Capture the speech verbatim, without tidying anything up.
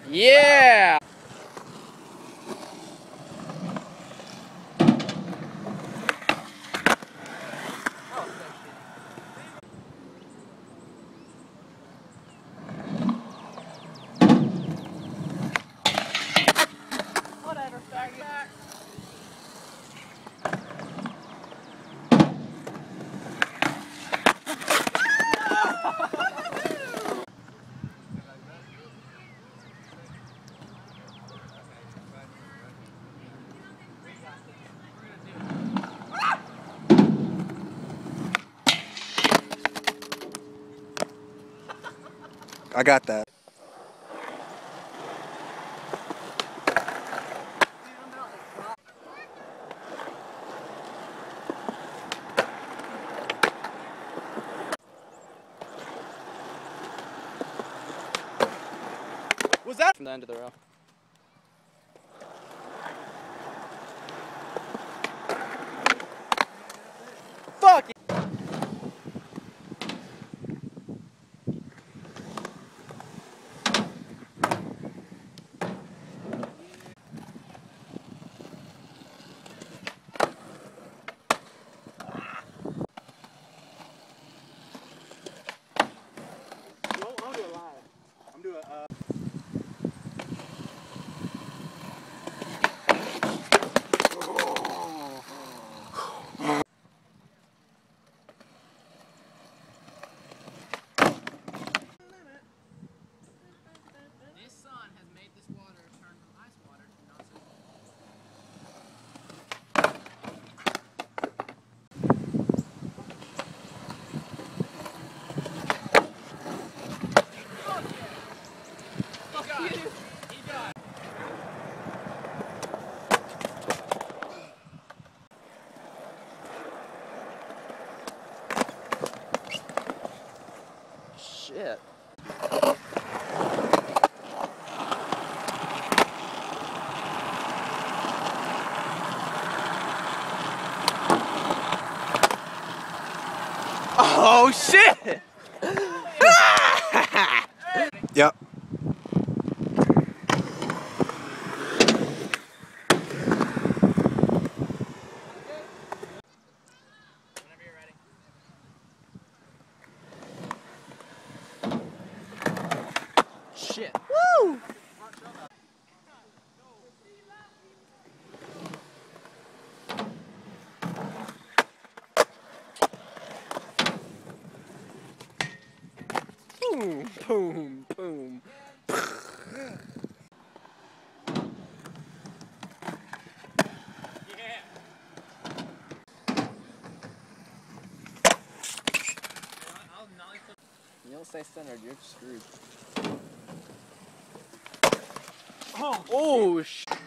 Yeah! Whatever, faggot. I got that. Was that from the end of the row? Fuck it! I'm doing live. I'm doing uh This sun has made this water turn from ice water to not so. Shit. Oh shit! Yep. Whenever you're ready. Shit. Woo! Boom, boom, boom. You don't stay centered, you're screwed. Oh, oh shit.